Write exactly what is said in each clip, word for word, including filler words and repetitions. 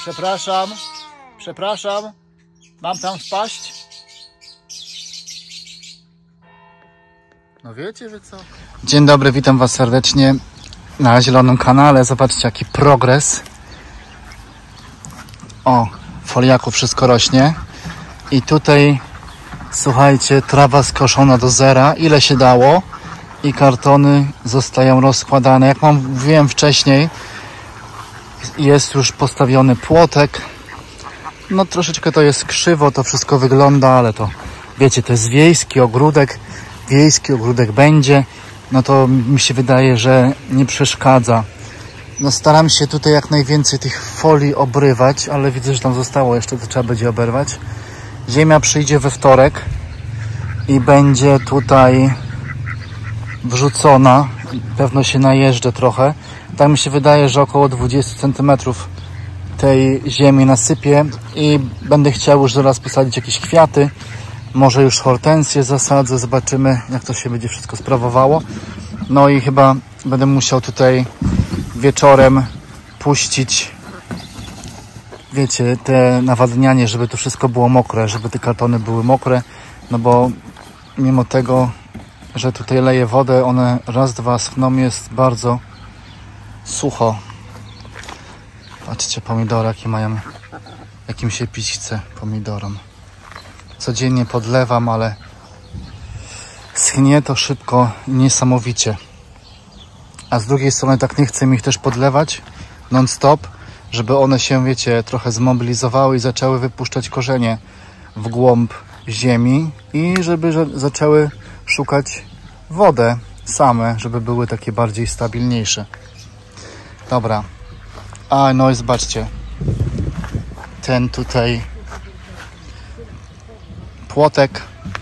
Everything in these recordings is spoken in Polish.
Przepraszam, przepraszam, mam tam wpaść? No wiecie, że co? Dzień dobry, witam Was serdecznie na zielonym kanale. Zobaczcie, jaki progres. O, foliaku wszystko rośnie. I tutaj, słuchajcie, trawa skoszona do zera, ile się dało. I kartony zostają rozkładane. Jak wam mówiłem wcześniej, jest już postawiony płotek. No troszeczkę to jest krzywo, to wszystko wygląda, ale to wiecie, to jest wiejski ogródek. Wiejski ogródek będzie. No to mi się wydaje, że nie przeszkadza. No staram się tutaj jak najwięcej tych folii obrywać, ale widzę, że tam zostało jeszcze, to trzeba będzie oberwać. Ziemia przyjdzie we wtorek i będzie tutaj wrzucona. Pewno się najeżdżę trochę. Tak mi się wydaje, że około dwadzieścia centymetrów tej ziemi nasypię i będę chciał już zaraz posadzić jakieś kwiaty. Może już hortensję zasadzę. Zobaczymy, jak to się będzie wszystko sprawowało. No i chyba będę musiał tutaj wieczorem puścić, wiecie, te nawadnianie, żeby to wszystko było mokre, żeby te kartony były mokre. No bo mimo tego, że tutaj leję wodę, one raz, dwa schną, jest bardzo sucho. Patrzcie, pomidory jakie mają, jakim się pić chce pomidorom. Codziennie podlewam, ale schnie to szybko i niesamowicie. A z drugiej strony tak nie chcę ich też podlewać non-stop, żeby one się, wiecie, trochę zmobilizowały i zaczęły wypuszczać korzenie w głąb ziemi i żeby zaczęły szukać wodę same, żeby były takie bardziej stabilniejsze. Dobra. A no i zobaczcie. Ten tutaj płotek.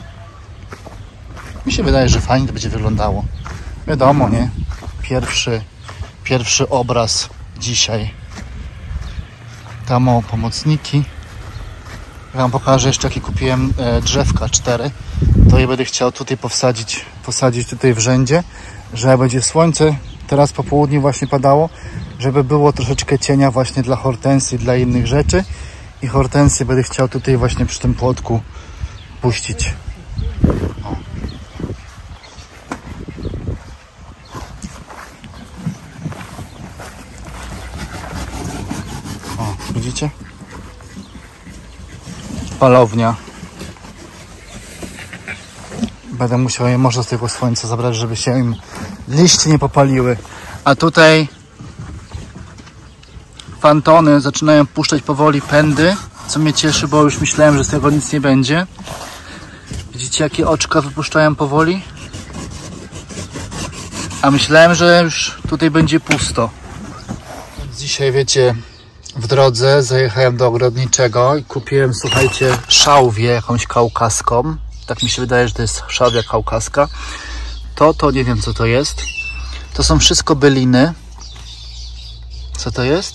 Mi się wydaje, że fajnie to będzie wyglądało. Wiadomo, nie? Pierwszy, pierwszy obraz dzisiaj. Tam o pomocniki. Ja wam pokażę jeszcze, jakie kupiłem e, drzewka, cztery. To je będę chciał tutaj posadzić, posadzić tutaj w rzędzie, że będzie słońce. Teraz po południu właśnie padało, żeby było troszeczkę cienia właśnie dla hortensji, dla innych rzeczy. I hortensję będę chciał tutaj właśnie przy tym płotku puścić. O. O, widzicie? Palownia. Będę musiał je może z tego słońca zabrać, żeby się im liście nie popaliły. A tutaj fantony zaczynają puszczać powoli pędy, co mnie cieszy, bo już myślałem, że z tego nic nie będzie. Widzicie, jakie oczka wypuszczają powoli? A myślałem, że już tutaj będzie pusto. Dzisiaj, wiecie, w drodze zajechałem do ogrodniczego i kupiłem, słuchajcie, szałwię jakąś kaukaską. Tak mi się wydaje, że to jest szałwia kaukaska. To, to nie wiem, co to jest. To są wszystko byliny. Co to jest?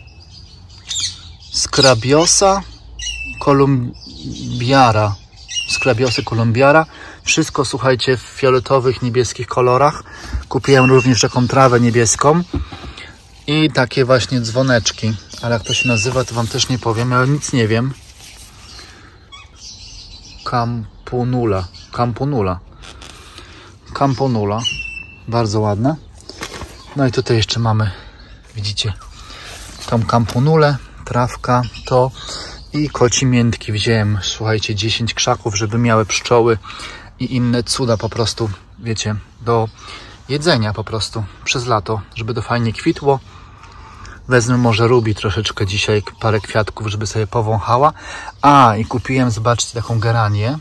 Scrabiosa columbiara. Scrabiosa columbiara. Wszystko, słuchajcie, w fioletowych, niebieskich kolorach. Kupiłem również taką trawę niebieską. I takie właśnie dzwoneczki. Ale jak to się nazywa, to wam też nie powiem. Ja nic nie wiem. Campanula. Campanula. Campanula. Bardzo ładna. No i tutaj jeszcze mamy, widzicie, tą kampunulę, trawka, to i koci miętki. Wziąłem, słuchajcie, dziesięć krzaków, żeby miały pszczoły i inne cuda po prostu, wiecie, do jedzenia po prostu przez lato, żeby to fajnie kwitło. Wezmę może Ruby troszeczkę dzisiaj, parę kwiatków, żeby sobie powąchała. A, i kupiłem, zobaczcie, taką geranię.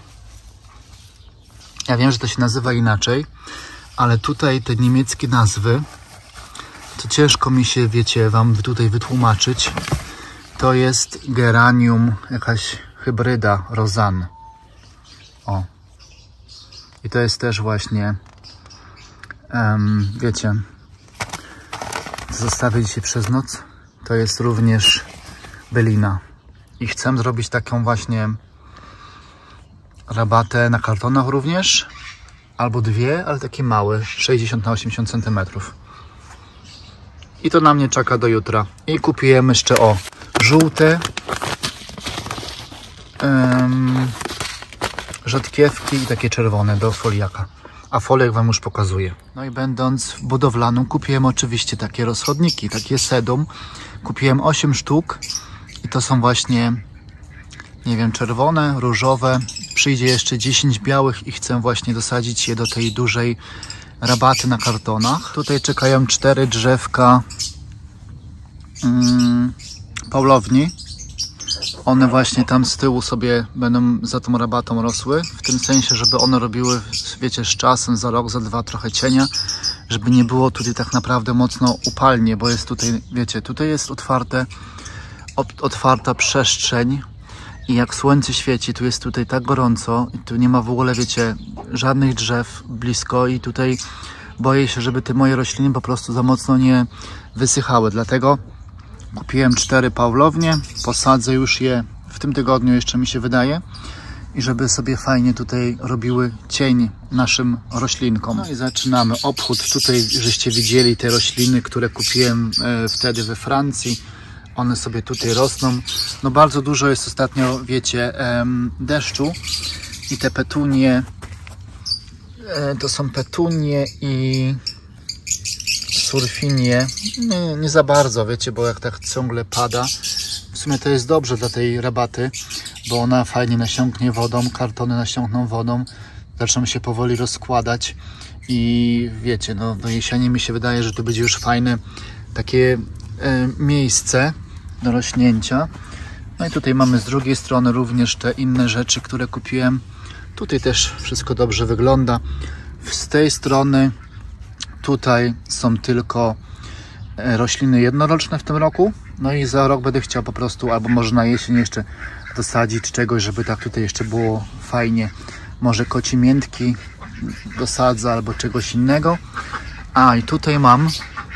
Ja wiem, że to się nazywa inaczej, ale tutaj te niemieckie nazwy, to ciężko mi się, wiecie, wam tutaj wytłumaczyć. To jest geranium, jakaś hybryda Rozanne. O. I to jest też właśnie, um, wiecie, zostawię dzisiaj przez noc. To jest również bylina. I chcę zrobić taką właśnie rabatę na kartonach również. Albo dwie, ale takie małe, sześćdziesiąt na osiemdziesiąt centymetrów. I to na mnie czeka do jutra. I kupiłem jeszcze, o, żółte um, rzodkiewki i takie czerwone do foliaka. A foliak wam już pokazuję. No i będąc budowlaną kupiłem oczywiście takie rozchodniki, takie sedum. Kupiłem osiem sztuk i to są właśnie, nie wiem, czerwone, różowe. Przyjdzie jeszcze dziesięć białych i chcę właśnie dosadzić je do tej dużej rabaty na kartonach. Tutaj czekają cztery drzewka mm, paulowni. One właśnie tam z tyłu sobie będą za tą rabatą rosły, w tym sensie, żeby one robiły, wiecie, z czasem, za rok, za dwa trochę cienia, żeby nie było tutaj tak naprawdę mocno upalnie, bo jest tutaj, wiecie, tutaj jest otwarte, otwarta przestrzeń i jak słońce świeci, tu jest tutaj tak gorąco i tu nie ma w ogóle, wiecie, żadnych drzew blisko i tutaj boję się, żeby te moje rośliny po prostu za mocno nie wysychały, dlatego kupiłem cztery paulownie, posadzę już je w tym tygodniu, jeszcze mi się wydaje, i żeby sobie fajnie tutaj robiły cień naszym roślinkom. No i zaczynamy obchód. Tutaj żeście widzieli te rośliny, które kupiłem e, wtedy we Francji. One sobie tutaj rosną. No bardzo dużo jest ostatnio, wiecie, e, deszczu i te petunie, e, to są petunie i surfinie, nie, nie za bardzo, wiecie, bo jak tak ciągle pada, w sumie to jest dobrze dla tej rabaty, bo ona fajnie nasiąknie wodą, kartony nasiąkną wodą, zaczną się powoli rozkładać i wiecie, no do jesieni mi się wydaje, że to będzie już fajne takie e, miejsce do rośnięcia. No i tutaj mamy z drugiej strony również te inne rzeczy, które kupiłem. Tutaj też wszystko dobrze wygląda. Z tej strony tutaj są tylko rośliny jednoroczne w tym roku. No i za rok będę chciał po prostu, albo może na jesień jeszcze dosadzić czegoś, żeby tak tutaj jeszcze było fajnie. Może kocimiętki dosadzę albo czegoś innego. A i tutaj mam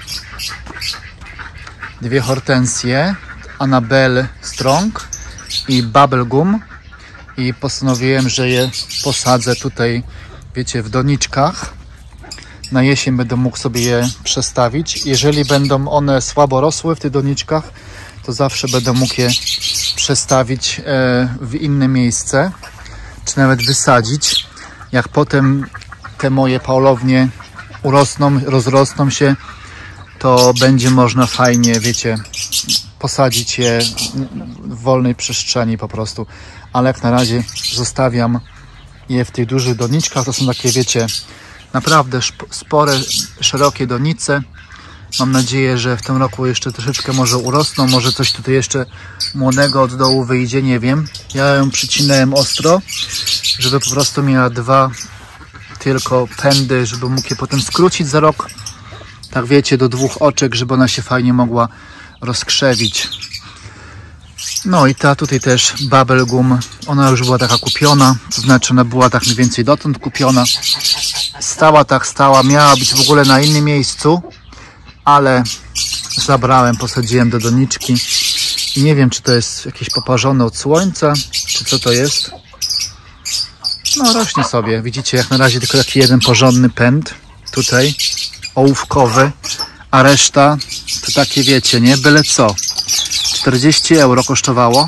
dwie hortensje, Annabelle Strong i Bubblegum. I postanowiłem, że je posadzę tutaj, wiecie, w doniczkach. Na jesień będę mógł sobie je przestawić. Jeżeli będą one słabo rosły w tych doniczkach, to zawsze będę mógł je przestawić w inne miejsce, czy nawet wysadzić. Jak potem te moje paulownie urosną, rozrosną się, to będzie można fajnie, wiecie, posadzić je w wolnej przestrzeni po prostu. Ale jak na razie zostawiam je w tych dużych doniczkach. To są takie, wiecie, naprawdę spore, szerokie donice. Mam nadzieję, że w tym roku jeszcze troszeczkę może urosną. Może coś tutaj jeszcze młodego od dołu wyjdzie, nie wiem. Ja ją przycinałem ostro, żeby po prostu miała dwa tylko pędy, żeby mógł je potem skrócić za rok. Tak wiecie, do dwóch oczek, żeby ona się fajnie mogła rozkrzewić. No i ta tutaj też Bubblegum, ona już była taka kupiona, to znaczy ona była tak mniej więcej dotąd kupiona. Stała tak stała, miała być w ogóle na innym miejscu, ale zabrałem, posadziłem do doniczki i nie wiem, czy to jest jakieś poparzone od słońca, czy co to jest. No rośnie sobie, widzicie, jak na razie tylko taki jeden porządny pęd tutaj, ołówkowy, a reszta to takie, wiecie, nie, byle co. czterdzieści euro kosztowało.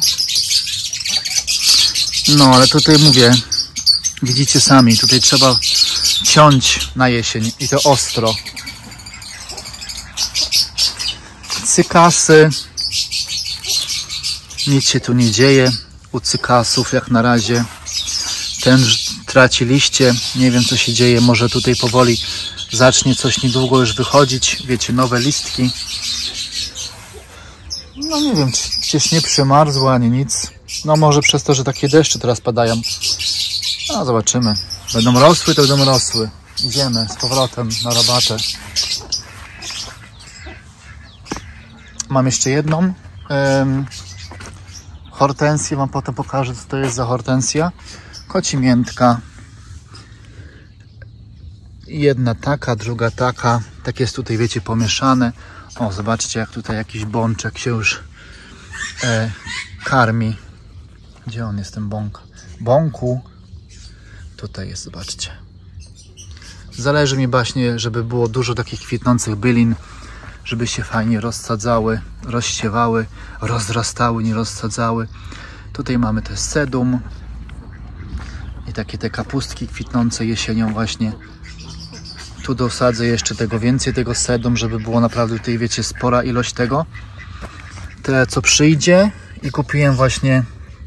No ale tutaj mówię, widzicie sami, tutaj trzeba ciąć na jesień i to ostro. Cykasy, nic się tu nie dzieje u cykasów jak na razie. Ten traci liście, nie wiem co się dzieje, może tutaj powoli zacznie coś niedługo już wychodzić, wiecie, nowe listki. No nie wiem, przecież nie przymarzło ani nic. No może przez to, że takie deszcze teraz padają. No zobaczymy. Będą rosły, to będą rosły. Idziemy z powrotem na rabatę. Mam jeszcze jedną um, hortensję. Wam potem pokażę, co to jest za hortensja. Kocimiętka. Jedna taka, druga taka. Tak jest tutaj, wiecie, pomieszane. O, zobaczcie, jak tutaj jakiś bączek się już e, karmi. Gdzie on jest, ten bąk? Bąku. Tutaj jest, zobaczcie. Zależy mi właśnie, żeby było dużo takich kwitnących bylin, żeby się fajnie rozsadzały, rozsiewały, rozrastały, nie rozsadzały. Tutaj mamy też sedum i takie te kapustki kwitnące jesienią właśnie. Tu dosadzę jeszcze tego więcej, tego sedum, żeby było naprawdę tutaj, wiecie, spora ilość tego. Tyle co przyjdzie i kupiłem właśnie,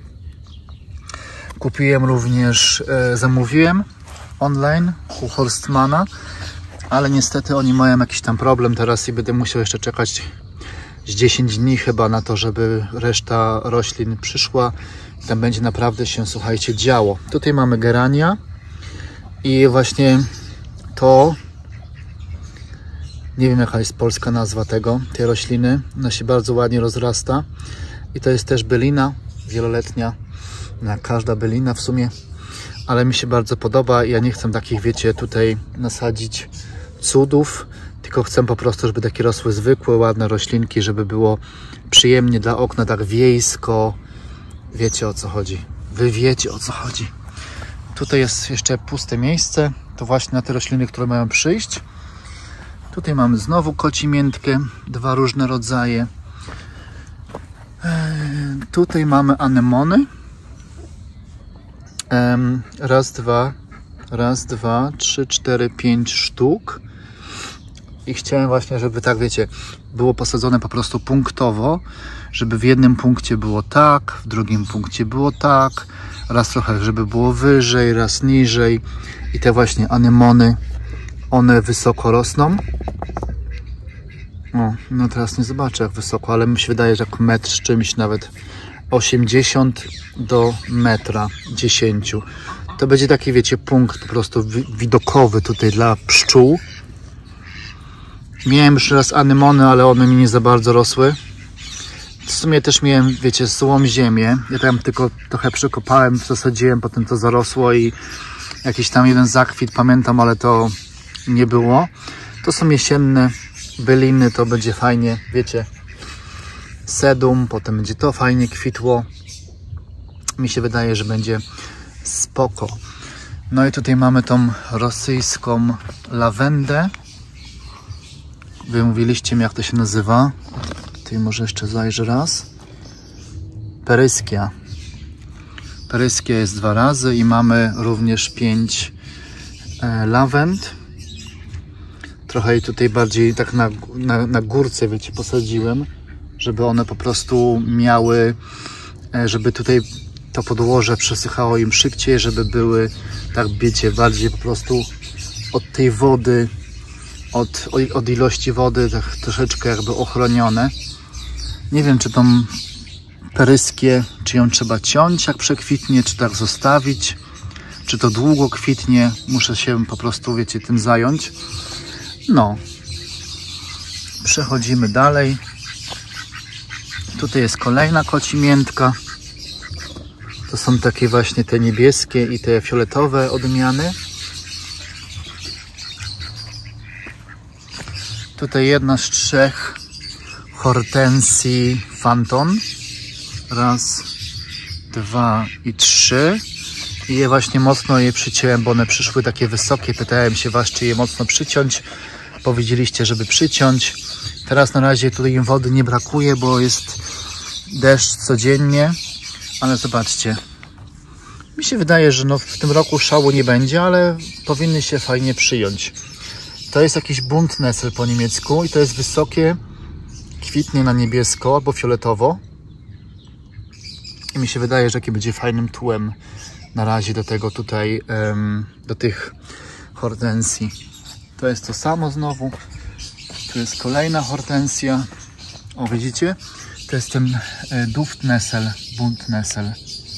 kupiłem również, e, zamówiłem online u Horstmana, ale niestety oni mają jakiś tam problem teraz i będę musiał jeszcze czekać z dziesięć dni chyba na to, żeby reszta roślin przyszła. Tam będzie naprawdę się, słuchajcie, działo. Tutaj mamy gerania i właśnie to, nie wiem jaka jest polska nazwa tego, tej rośliny. Ona się bardzo ładnie rozrasta i to jest też bylina wieloletnia, na każda bylina w sumie, ale mi się bardzo podoba i ja nie chcę takich, wiecie, tutaj nasadzić cudów, tylko chcę po prostu, żeby takie rosły zwykłe, ładne roślinki, żeby było przyjemnie dla okna, tak wiejsko. Wiecie o co chodzi. Wy wiecie o co chodzi. Tutaj jest jeszcze puste miejsce. To właśnie na te rośliny, które mają przyjść. Tutaj mamy znowu kocimiętkę. Dwa różne rodzaje. Eee, tutaj mamy anemony. Eee, raz, dwa. Raz, dwa, trzy, cztery, pięć sztuk. I chciałem właśnie, żeby tak, wiecie, było posadzone po prostu punktowo, żeby w jednym punkcie było tak, w drugim punkcie było tak, raz trochę, żeby było wyżej, raz niżej. I te właśnie anemony, one wysoko rosną. O, no teraz nie zobaczę jak wysoko, ale mi się wydaje, że jak metr z czymś, nawet osiemdziesiąt do metra dziesięć. To będzie taki, wiecie, punkt po prostu widokowy tutaj dla pszczół. Miałem już raz anemony, ale one mi nie za bardzo rosły. W sumie też miałem, wiecie, złą ziemię. Ja tam tylko trochę przekopałem, zasadziłem, potem to zarosło i jakiś tam jeden zakwit, pamiętam, ale to nie było. To są jesienne byliny, to będzie fajnie, wiecie, sedum, potem będzie to fajnie kwitło. Mi się wydaje, że będzie spoko. No i tutaj mamy tą rosyjską lawendę. Wy mówiliście mi, jak to się nazywa. Tutaj może jeszcze zajrzę raz. Peryskia. Peryskia jest dwa razy i mamy również pięć e, lawend. Trochę jej tutaj bardziej tak na, na, na górce, wiecie, posadziłem, żeby one po prostu miały, e, żeby tutaj to podłoże przesychało im szybciej, żeby były, tak wiecie, bardziej po prostu od tej wody, od, od ilości wody tak troszeczkę jakby ochronione. Nie wiem, czy tą peryskię, czy ją trzeba ciąć jak przekwitnie, czy tak zostawić, czy to długo kwitnie. Muszę się po prostu, wiecie, tym zająć. No. Przechodzimy dalej. Tutaj jest kolejna kocimiętka. To są takie właśnie te niebieskie i te fioletowe odmiany. Tutaj jedna z trzech hortensji Phantom. Raz, dwa i trzy. I je właśnie mocno je przyciąłem, bo one przyszły takie wysokie. Pytałem się was, czy je mocno przyciąć. Powiedzieliście, żeby przyciąć. Teraz na razie tutaj im wody nie brakuje, bo jest deszcz codziennie. Ale zobaczcie. Mi się wydaje, że no w tym roku szału nie będzie, ale powinny się fajnie przyjąć. To jest jakiś Buntnessel po niemiecku i to jest wysokie, kwitnie na niebiesko albo fioletowo. I mi się wydaje, że jaki będzie fajnym tłem na razie do tego tutaj, um, do tych hortensji. To jest to samo znowu. Tu jest kolejna hortensja. O, widzicie? To jest ten e, Duftnessel, Buntnessel.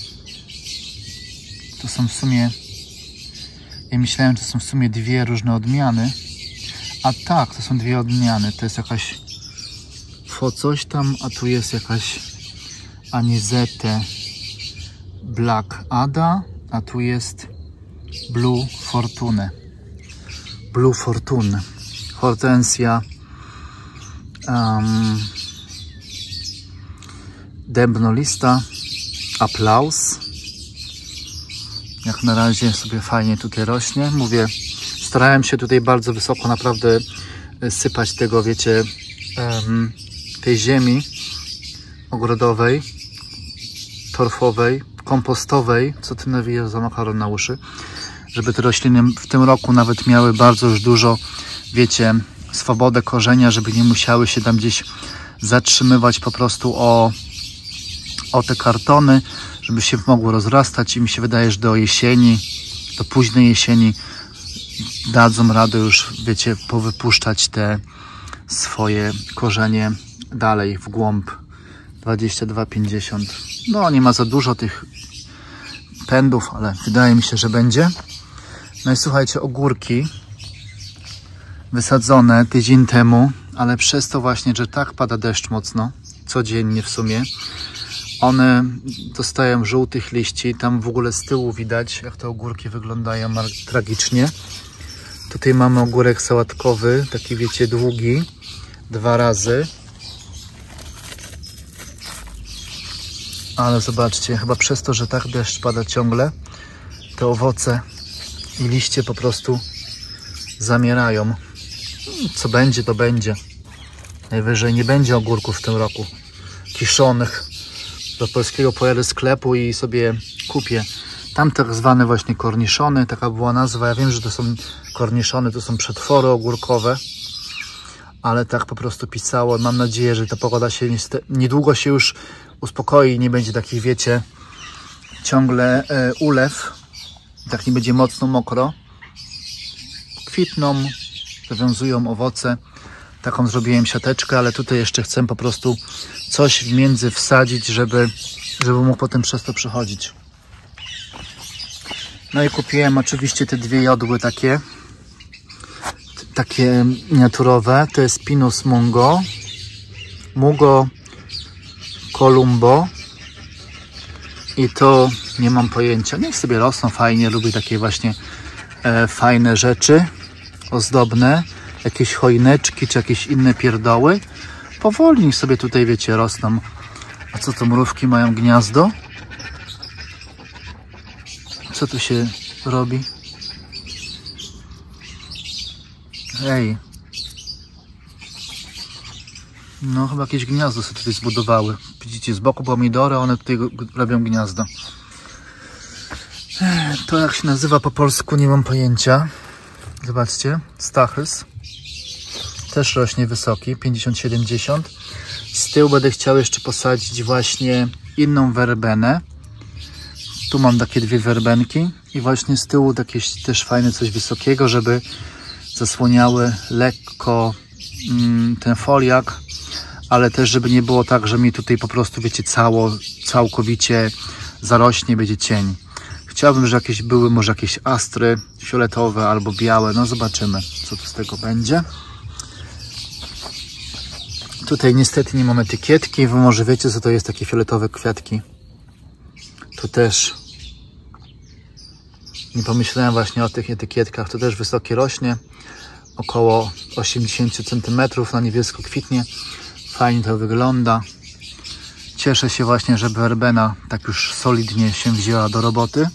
To są w sumie, ja myślałem, że to są w sumie dwie różne odmiany. A tak, to są dwie odmiany. To jest jakaś fo coś tam, a tu jest jakaś Anisette Black Ada, a tu jest Blue Fortune. Blue Fortune. Hortensja um, dębnolista. Applaus. Jak na razie sobie fajnie tutaj rośnie. Mówię, starałem się tutaj bardzo wysoko naprawdę sypać tego, wiecie, um, tej ziemi ogrodowej, torfowej, kompostowej, co ty nawijasz za makaron na uszy, żeby te rośliny w tym roku nawet miały bardzo już dużo, wiecie, swobodę korzenia, żeby nie musiały się tam gdzieś zatrzymywać po prostu o, o te kartony, żeby się mogło rozrastać i mi się wydaje, że do jesieni, do późnej jesieni dadzą radę już, wiecie, powypuszczać te swoje korzenie dalej w głąb. Dwadzieścia dwa pięćdziesiąt. No nie ma za dużo tych pędów, ale wydaje mi się, że będzie. No i słuchajcie, ogórki wysadzone tydzień temu, ale przez to właśnie, że tak pada deszcz mocno, codziennie w sumie, one dostają żółtych liści. Tam w ogóle z tyłu widać, jak te ogórki wyglądają tragicznie. Tutaj mamy ogórek sałatkowy, taki wiecie, długi, dwa razy. Ale zobaczcie, chyba przez to, że tak deszcz pada ciągle, te owoce i liście po prostu zamierają. Co będzie, to będzie. Najwyżej nie będzie ogórków w tym roku kiszonych. Do polskiego pojadę sklepu i sobie kupię. Tam tak zwane właśnie korniszony, taka była nazwa. Ja wiem, że to są korniszony, to są przetwory ogórkowe, ale tak po prostu pisało. Mam nadzieję, że ta pogoda się niestety, niedługo się już uspokoi i nie będzie takich, wiecie, ciągle e, ulew. Tak nie będzie mocno mokro. Kwitną, zawiązują owoce. Taką zrobiłem siateczkę, ale tutaj jeszcze chcę po prostu coś w między wsadzić, żeby, żeby mógł potem przez to przechodzić. No i kupiłem oczywiście te dwie jodły takie, takie miniaturowe. To jest Pinus Mungo, Mugo Columbo i to nie mam pojęcia. Niech sobie rosną fajnie, lubię takie właśnie e, fajne rzeczy ozdobne, jakieś choineczki czy jakieś inne pierdoły. Powoli niech sobie tutaj, wiecie, rosną. A co to, mrówki mają gniazdo? Co tu się robi? Ej. No chyba jakieś gniazdo sobie tutaj zbudowały. Widzicie, z boku pomidory, one tutaj robią gniazdo. To jak się nazywa po polsku, nie mam pojęcia. Zobaczcie, stachys. Też rośnie wysoki, pięćdziesiąt siedemdziesiąt. Z tyłu będę chciał jeszcze posadzić właśnie inną werbenę. Tu mam takie dwie werbenki i właśnie z tyłu takie też fajne coś wysokiego, żeby zasłaniały lekko mm, ten foliak, ale też żeby nie było tak, że mi tutaj po prostu, wiecie, cało, całkowicie zarośnie, będzie cień. Chciałbym, że jakieś były może jakieś astry fioletowe albo białe, no zobaczymy, co tu z tego będzie. Tutaj niestety nie mam etykietki, wy może wiecie, co to jest takie fioletowe kwiatki. Tu też nie pomyślałem właśnie o tych etykietkach. To też wysokie rośnie, około osiemdziesiąt centymetrów, na niebiesko kwitnie. Fajnie to wygląda. Cieszę się właśnie, że werbena tak już solidnie się wzięła do roboty.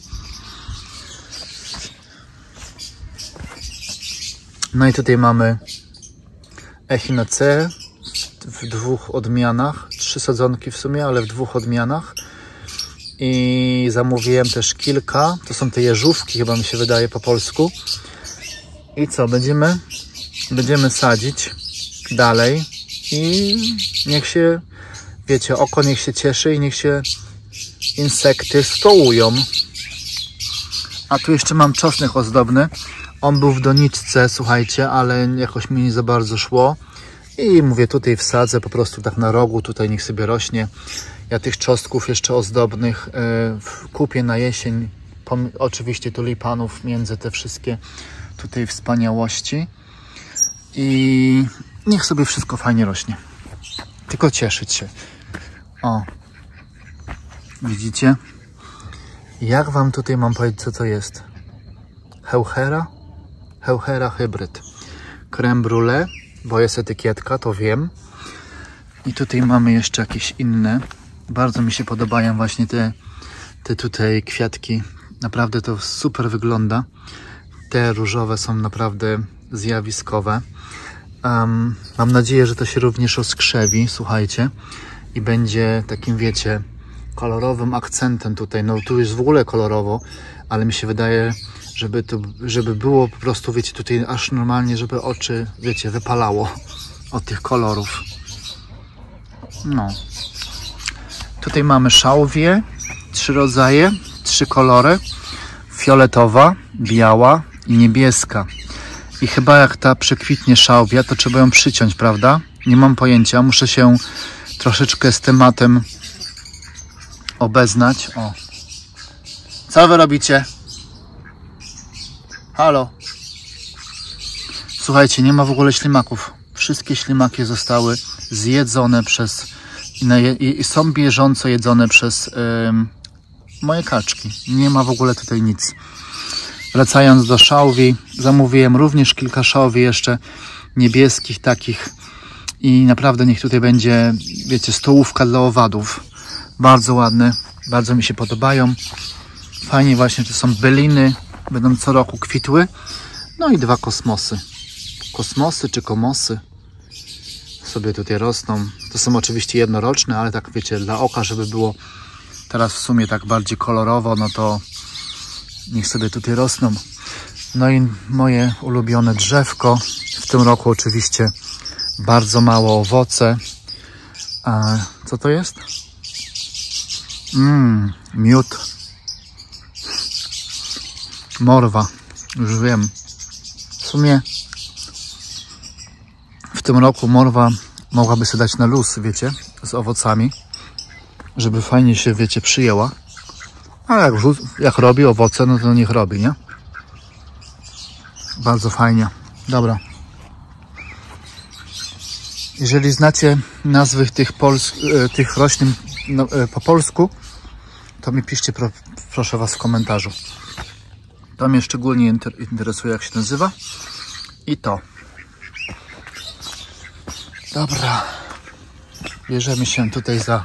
No i tutaj mamy Echinacea w dwóch odmianach. Trzy sadzonki w sumie, ale w dwóch odmianach. I zamówiłem też kilka. To są te jeżówki, chyba mi się wydaje po polsku. I co? Będziemy, będziemy sadzić dalej. I niech się, wiecie, oko niech się cieszy i niech się insekty stołują. A tu jeszcze mam czosnek ozdobny. On był w doniczce, słuchajcie, ale jakoś mi nie za bardzo szło. I mówię, tutaj wsadzę po prostu tak na rogu, tutaj niech sobie rośnie. Ja tych czosnków jeszcze ozdobnych y, kupię na jesień. Pom oczywiście tulipanów między te wszystkie tutaj wspaniałości. I niech sobie wszystko fajnie rośnie. Tylko cieszyć się. O. Widzicie? Jak wam tutaj mam powiedzieć, co to jest? Heuchera? Heuchera hybryd. Creme brulee, bo jest etykietka, to wiem. I tutaj mamy jeszcze jakieś inne. Bardzo mi się podobają właśnie te, te tutaj kwiatki. Naprawdę to super wygląda. Te różowe są naprawdę zjawiskowe. Um, mam nadzieję, że to się również rozkrzewi, słuchajcie, i będzie takim, wiecie, kolorowym akcentem tutaj. No tu jest w ogóle kolorowo, ale mi się wydaje, żeby to, żeby było po prostu, wiecie, tutaj aż normalnie, żeby oczy, wiecie, wypalało od tych kolorów. No. Tutaj mamy szałwię, trzy rodzaje, trzy kolory. Fioletowa, biała i niebieska. I chyba jak ta przekwitnie szałwia, to trzeba ją przyciąć, prawda? Nie mam pojęcia, muszę się troszeczkę z tematem obeznać. O. Co wy robicie? Halo? Słuchajcie, nie ma w ogóle ślimaków. Wszystkie ślimaki zostały zjedzone przez... i, i są bieżąco jedzone przez ym, moje kaczki. Nie ma w ogóle tutaj nic. Wracając do szałwi, zamówiłem również kilka szałwi jeszcze niebieskich takich i naprawdę niech tutaj będzie, wiecie, stołówka dla owadów. Bardzo ładne, bardzo mi się podobają. Fajnie właśnie, to są byliny, będą co roku kwitły. No i dwa kosmosy. Kosmosy czy komosy sobie tutaj rosną. To są oczywiście jednoroczne, ale tak wiecie, dla oka, żeby było teraz w sumie tak bardziej kolorowo, no to niech sobie tutaj rosną. No i moje ulubione drzewko. W tym roku oczywiście bardzo mało owoce. A co to jest? Mmm, miód. Morwa. Już wiem. W sumie w tym roku morwa mogłaby sobie dać na luz, wiecie, z owocami, żeby fajnie się, wiecie, przyjęła. A jak, jak robi owoce, no to niech robi, nie? Bardzo fajnie. Dobra. Jeżeli znacie nazwy tych, pols tych roślin no, po polsku, to mi piszcie, pro proszę was, w komentarzu. To mnie szczególnie inter interesuje, jak się nazywa. I to. Dobra. Bierzemy się tutaj za...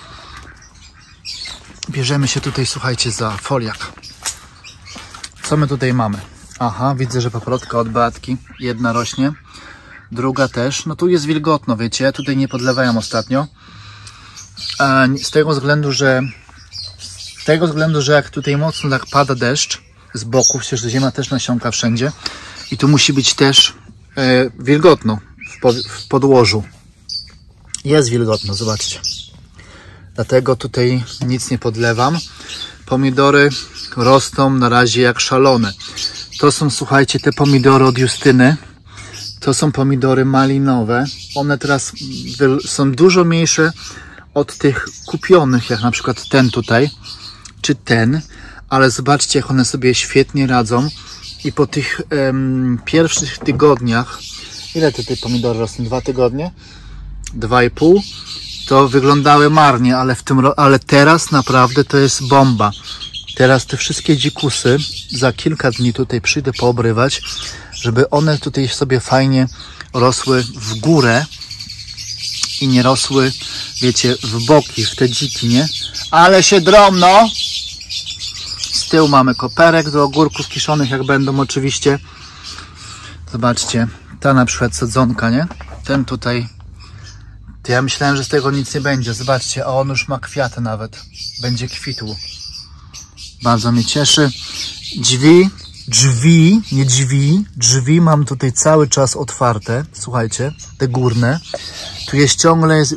Bierzemy się tutaj, słuchajcie, za foliak. Co my tutaj mamy? Aha, widzę, że paprotka od Beatki. Jedna rośnie. Druga też. No tu jest wilgotno, wiecie. Tutaj nie podlewałem ostatnio. A z tego względu, że... Z tego względu, że jak tutaj mocno tak pada deszcz z boku, przecież ziemia też nasiąka wszędzie. I tu musi być też e, wilgotno w, po, w podłożu. Jest wilgotno, zobaczcie. Dlatego tutaj nic nie podlewam. Pomidory rosną na razie jak szalone. To są, słuchajcie, te pomidory od Justyny. To są pomidory malinowe. One teraz są dużo mniejsze od tych kupionych, jak na przykład ten tutaj, czy ten. Ale zobaczcie, jak one sobie świetnie radzą. I po tych um, pierwszych tygodniach, ile te pomidory rosną? Dwa tygodnie? Dwa i pół. To wyglądały marnie, ale, w tym, ale teraz naprawdę to jest bomba. Teraz te wszystkie dzikusy za kilka dni tutaj przyjdę poobrywać, żeby one tutaj sobie fajnie rosły w górę i nie rosły, wiecie, w boki, w te dziki, nie? Ale się dromno! Z tyłu mamy koperek do ogórków kiszonych, jak będą oczywiście. Zobaczcie, ta na przykład sadzonka, nie? Ten tutaj... To ja myślałem, że z tego nic nie będzie. Zobaczcie, a on już ma kwiaty nawet. Będzie kwitł. Bardzo mnie cieszy. Drzwi, drzwi, nie drzwi, drzwi mam tutaj cały czas otwarte. Słuchajcie, te górne. Tu jest ciągle, jest,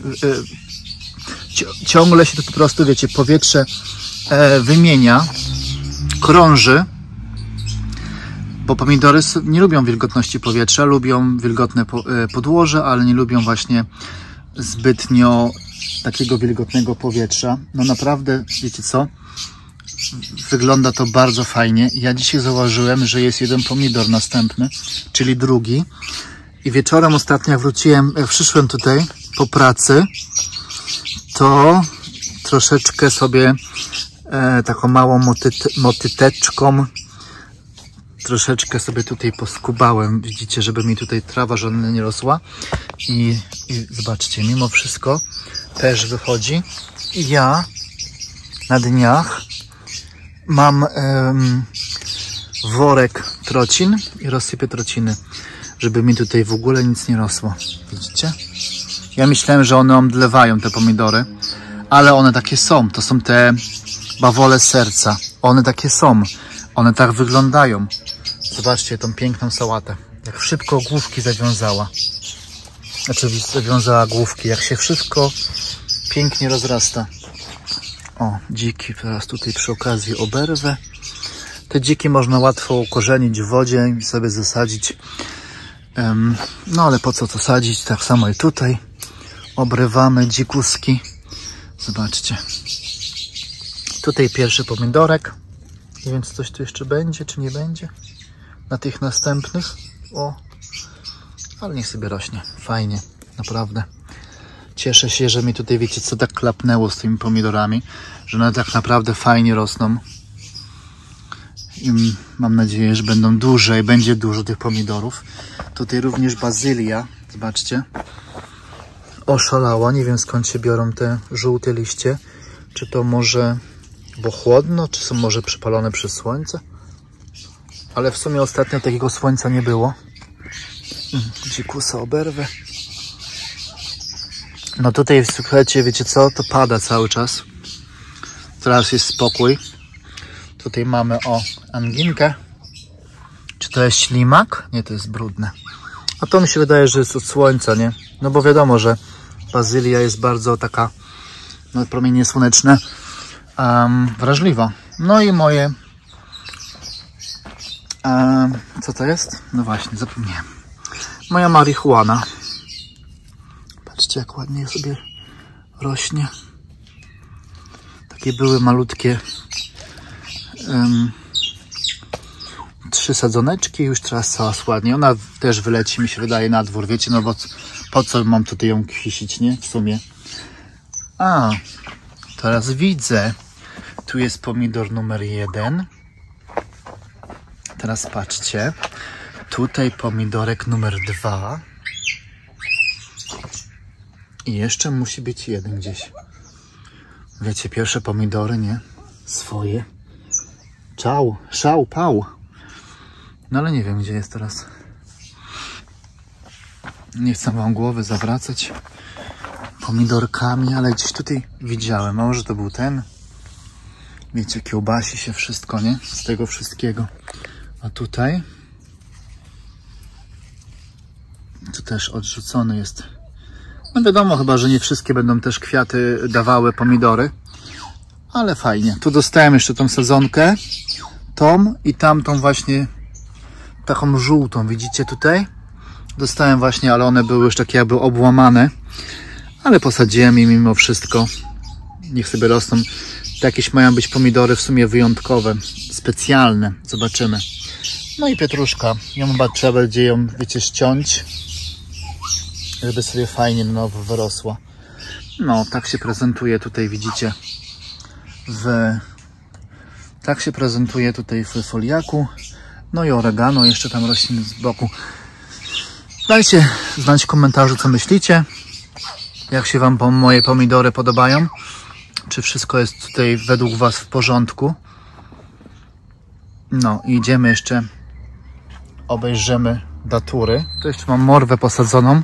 ciągle się tu po prostu, wiecie, powietrze wymienia, krąży. Bo pomidory nie lubią wilgotności powietrza, lubią wilgotne podłoże, ale nie lubią właśnie zbytnio takiego wilgotnego powietrza. No naprawdę, wiecie co? Wygląda to bardzo fajnie. Ja dzisiaj zauważyłem, że jest jeden pomidor następny, czyli drugi. I wieczorem ostatnio, jak wróciłem, jak przyszłem tutaj po pracy, to troszeczkę sobie e, taką małą motyt, motyteczką troszeczkę sobie tutaj poskubałem, widzicie, żeby mi tutaj trawa żadna nie rosła. I, i zobaczcie, mimo wszystko też wychodzi. I ja na dniach mam um, worek trocin i rozsypię trociny. żeby mi tutaj w ogóle nic nie rosło. Widzicie? Ja myślałem, że one omdlewają te pomidory, ale one takie są. To są te bawole serca. One takie są. One tak wyglądają. Zobaczcie tą piękną sałatę. Jak szybko główki zawiązała. Znaczy zawiązała główki. Jak się wszystko pięknie rozrasta. O, dziki. Teraz tutaj przy okazji oberwę. Te dziki można łatwo ukorzenić w wodzie i sobie zasadzić. Um, no ale po co to sadzić? Tak samo i tutaj. Obrywamy dzikuski. Zobaczcie. Tutaj pierwszy pomidorek. Nie wiem, czy coś tu jeszcze będzie, czy nie będzie. Na tych następnych. O, ale niech sobie rośnie. Fajnie, naprawdę. Cieszę się, że mi tutaj, wiecie co, tak klapnęło z tymi pomidorami. Że one tak naprawdę fajnie rosną. I mam nadzieję, że będą duże i będzie dużo tych pomidorów. Tutaj również bazylia. Zobaczcie. Oszalała. Nie wiem, skąd się biorą te żółte liście. Czy to może bo chłodno, czy są może przypalone przez słońce? Ale w sumie ostatnio takiego słońca nie było. Dzikusa oberwę. No tutaj, słuchajcie, wiecie co? To pada cały czas. Teraz jest spokój. Tutaj mamy o anginkę. Czy to jest ślimak? Nie, to jest brudne. A to mi się wydaje, że jest od słońca, nie? No bo wiadomo, że bazylia jest bardzo taka, no promienie słoneczne, um, wrażliwa. No i moje... Um, co to jest? No właśnie, zapomniałem. Moja marihuana. Patrzcie, jak ładnie sobie rośnie. Takie były malutkie um, trzy sadzoneczki, już teraz cała ładnie. Ona też wyleci, mi się wydaje, na dwór, wiecie, no bo po co mam tutaj ją kwisić, nie? W sumie. A, teraz widzę. Tu jest pomidor numer jeden. Teraz patrzcie. Tutaj pomidorek numer dwa. I jeszcze musi być jeden gdzieś. Wiecie, pierwsze pomidory, nie? Swoje. Czał, szał, pał. No ale nie wiem, gdzie jest teraz. Nie chcę wam głowy zawracać pomidorkami, ale gdzieś tutaj widziałem. A może to był ten? Wiecie, kiełbasi się wszystko, nie? Z tego wszystkiego. A tutaj? Tu też odrzucony jest. No wiadomo chyba, że nie wszystkie będą też kwiaty dawały pomidory. Ale fajnie. Tu dostałem jeszcze tą sadzonkę. Tą i tamtą właśnie taką żółtą. Widzicie tutaj? Dostałem właśnie, ale one były już takie jakby obłamane. Ale posadziłem je mimo wszystko. Niech sobie rosną. To jakieś mają być pomidory w sumie wyjątkowe. Specjalne. Zobaczymy. No i pietruszka. Ją chyba trzeba będzie ją, wiecie, ściąć. Żeby sobie fajnie na nowo wyrosła. No, tak się prezentuje tutaj, widzicie. W... Tak się prezentuje tutaj w foliaku. No i oregano jeszcze tam rośnie z boku. Dajcie znać w komentarzu, co myślicie. Jak się wam moje pomidory podobają. Czy wszystko jest tutaj według was w porządku. No i idziemy jeszcze. Obejrzymy datury. Tu jeszcze mam morwę posadzoną.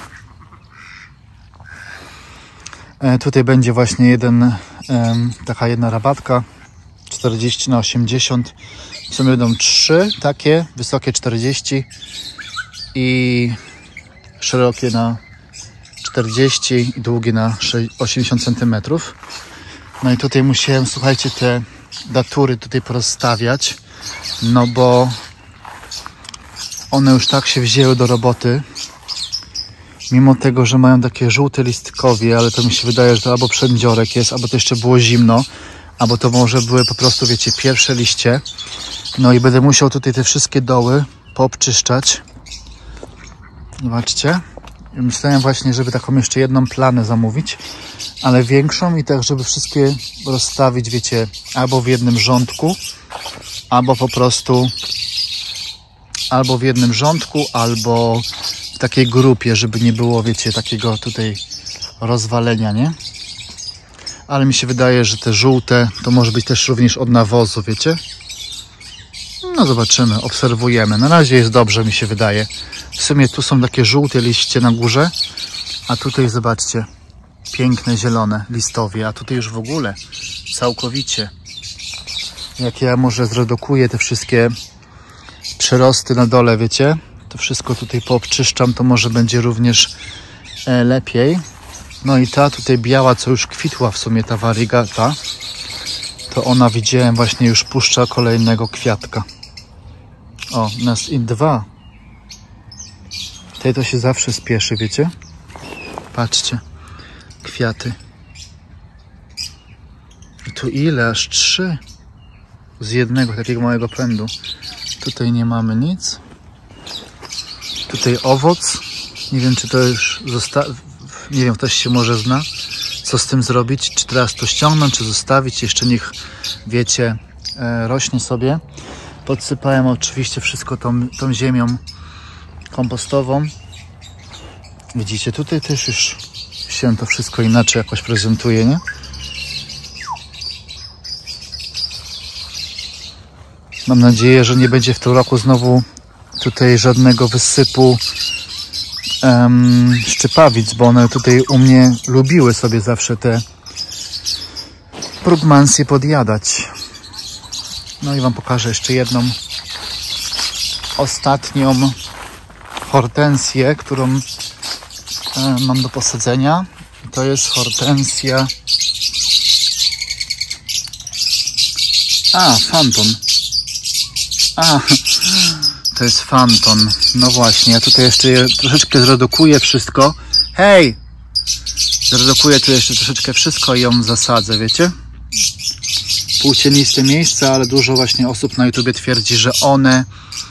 E, tutaj będzie właśnie jeden, e, taka jedna rabatka. czterdzieści na osiemdziesiąt. W sumie będą trzy takie, wysokie czterdzieści i szerokie na czterdzieści i długie na osiemdziesiąt centymetrów. No i tutaj musiałem, słuchajcie, te datury tutaj porozstawiać, no bo one już tak się wzięły do roboty. Mimo tego, że mają takie żółte listkowie, ale to mi się wydaje, że to albo przędziorek jest, albo to jeszcze było zimno, albo to może były po prostu, wiecie, pierwsze liście. No i będę musiał tutaj te wszystkie doły poobczyszczać. Zobaczcie. Myślałem właśnie, żeby taką jeszcze jedną planę zamówić, ale większą i tak, żeby wszystkie rozstawić, wiecie, albo w jednym rządku, albo po prostu albo w jednym rządku, albo w takiej grupie, żeby nie było, wiecie, takiego tutaj rozwalenia, nie? Ale mi się wydaje, że te żółte to może być też również od nawozu, wiecie? No zobaczymy, obserwujemy. Na razie jest dobrze, mi się wydaje. W sumie tu są takie żółte liście na górze, a tutaj zobaczcie, piękne zielone listowie, a tutaj już w ogóle całkowicie. Jak ja może zredukuję te wszystkie przyrosty na dole, wiecie, to wszystko tutaj poobczyszczam, to może będzie również e, lepiej. No i ta tutaj biała, co już kwitła w sumie, ta variegata, to ona, widziałem, właśnie już puszcza kolejnego kwiatka. O, nas i dwa. Tej to się zawsze spieszy, wiecie? Patrzcie, kwiaty. I tu ile? Aż trzy. Z jednego takiego małego pędu. Tutaj nie mamy nic. Tutaj owoc. Nie wiem, czy to już zostało. Nie wiem, ktoś się może zna, co z tym zrobić. Czy teraz to ściągnąć, czy zostawić. Jeszcze niech, wiecie, e, rośnie sobie. Podsypałem oczywiście wszystko tą, tą ziemią kompostową. Widzicie, tutaj też już się to wszystko inaczej jakoś prezentuje, nie? Mam nadzieję, że nie będzie w tym roku znowu tutaj żadnego wysypu um, szczypawic, bo one tutaj u mnie lubiły sobie zawsze te brugmansje podjadać. No i wam pokażę jeszcze jedną ostatnią hortensję, którą e, mam do posadzenia. To jest hortensja. A, Fanton. A, to jest Fanton. No właśnie, ja tutaj jeszcze troszeczkę zredukuję wszystko. Hej! Zredukuję tu jeszcze troszeczkę wszystko i ją zasadzę, wiecie? Półcieniste miejsca, ale dużo właśnie osób na YouTubie twierdzi, że one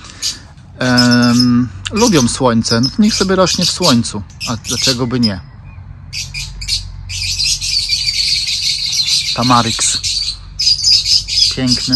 um, lubią słońce. No to niech sobie rośnie w słońcu. A dlaczego by nie? Tamarix. Piękny.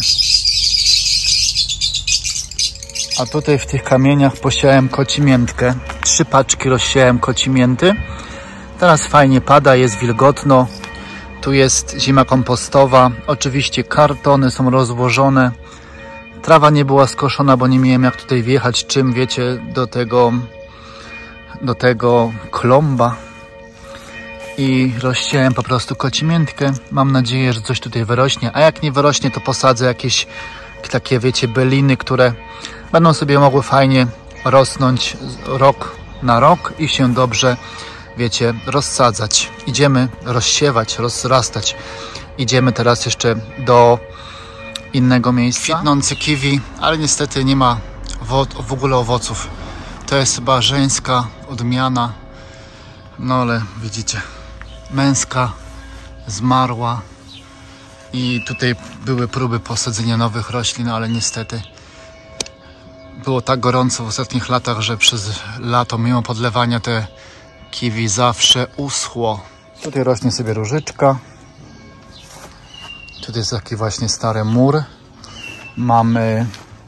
A tutaj w tych kamieniach posiałem kocimiętkę. Trzy paczki rozsiałem kocimięty. Teraz fajnie pada, jest wilgotno. Tu jest zima kompostowa. Oczywiście kartony są rozłożone. Trawa nie była skoszona, bo nie miałem jak tutaj wjechać czym, wiecie, do tego, do tego klomba. I rozsiałem po prostu kocimiętkę. Mam nadzieję, że coś tutaj wyrośnie. A jak nie wyrośnie, to posadzę jakieś takie, wiecie, byliny, które będą sobie mogły fajnie rosnąć rok na rok i się dobrze, wiecie, rozsadzać. Idziemy rozsiewać, rozrastać. Idziemy teraz jeszcze do innego miejsca. Kwitnący kiwi, ale niestety nie ma w ogóle owoców. To jest chyba żeńska odmiana. No ale widzicie, męska zmarła. I tutaj były próby posadzenia nowych roślin, ale niestety było tak gorąco w ostatnich latach, że przez lato, mimo podlewania, te kiwi zawsze uschło. Tutaj rośnie sobie różyczka. Tutaj jest taki właśnie stary mur. Mamy...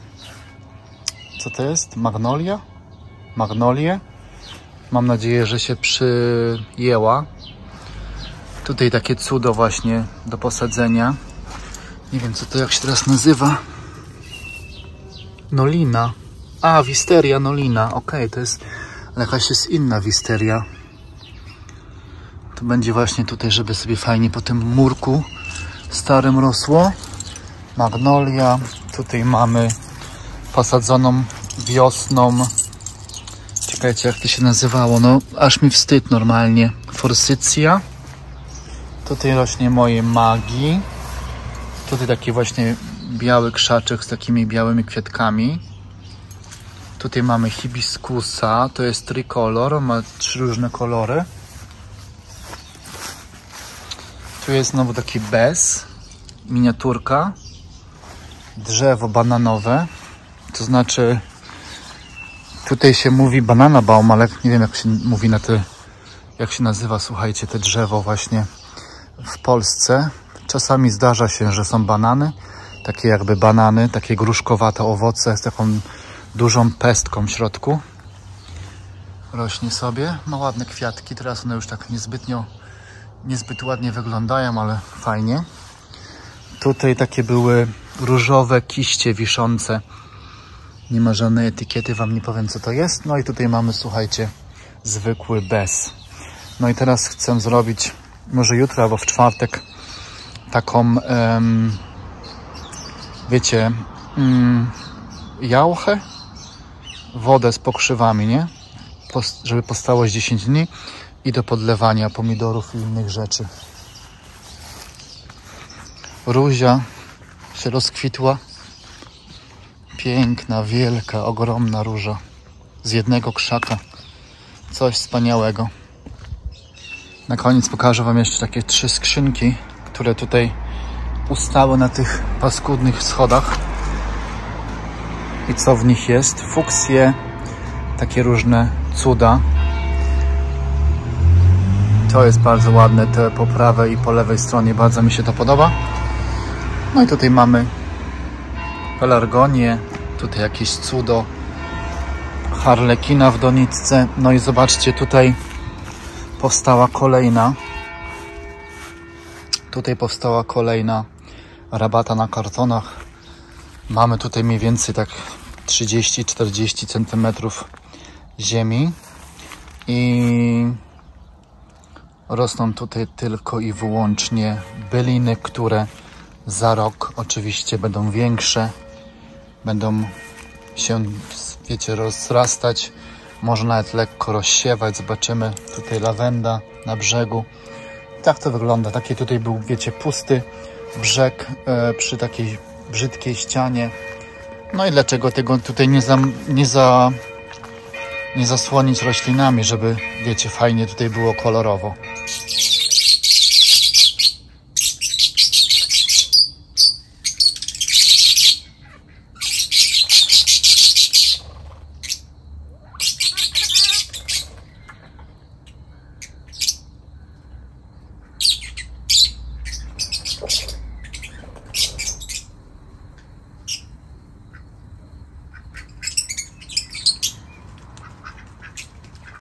Co to jest? Magnolia? Magnolię. Mam nadzieję, że się przyjęła. Tutaj takie cudo właśnie do posadzenia. Nie wiem, co to, jak się teraz nazywa. Nolina. A, wisteria nolina. Ok, to jest... Ale jakaś jest inna wisteria. To będzie właśnie tutaj, żeby sobie fajnie po tym murku starym rosło. Magnolia. Tutaj mamy posadzoną wiosną. Czekajcie, jak to się nazywało. No, aż mi wstyd normalnie. Forsycja. Tutaj rośnie moje magii. Tutaj taki właśnie biały krzaczek z takimi białymi kwiatkami. Tutaj mamy hibiskusa. To jest tricolor. Ma trzy różne kolory. Tu jest znowu taki bez. Miniaturka. Drzewo bananowe. To znaczy... Tutaj się mówi banana baum, ale nie wiem, jak się mówi na te... Jak się nazywa, słuchajcie, te drzewo właśnie w Polsce. Czasami zdarza się, że są banany. Takie jakby banany, takie gruszkowate owoce z taką dużą pestką w środku. Rośnie sobie. Ma ładne kwiatki. Teraz one już tak niezbytnio, niezbyt ładnie wyglądają, ale fajnie. Tutaj takie były różowe kiście wiszące Nie ma żadnej etykiety, wam nie powiem co to jest. No i tutaj mamy, słuchajcie, zwykły bez. No i teraz chcę zrobić, może jutro albo w czwartek, taką, um, wiecie, um, jałchę, wodę z pokrzywami, nie? Post, żeby postało dziesięć dni i do podlewania pomidorów i innych rzeczy. Róża się rozkwitła. Piękna, wielka, ogromna róża z jednego krzaka. Coś wspaniałego. Na koniec pokażę wam jeszcze takie trzy skrzynki, które tutaj ustały na tych paskudnych schodach. I co w nich jest? Fuksje, takie różne cuda. To jest bardzo ładne, te po prawej i po lewej stronie, bardzo mi się to podoba. No i tutaj mamy pelargonię, tutaj jakieś cudo, harlekina w doniczce. No i zobaczcie, tutaj powstała kolejna, tutaj powstała kolejna rabata na kartonach. Mamy tutaj mniej więcej tak trzydzieści czterdzieści centymetrów ziemi i rosną tutaj tylko i wyłącznie byliny, które za rok oczywiście będą większe, będą się, wiecie, rozrastać, może nawet lekko rozsiewać. Zobaczymy, tutaj lawenda na brzegu. Tak to wygląda. Taki tutaj był, wiecie, pusty brzeg e, przy takiej brzydkiej ścianie. No i dlaczego tego tutaj nie, za, nie, za, nie zasłonić roślinami, żeby, wiecie, fajnie tutaj było kolorowo.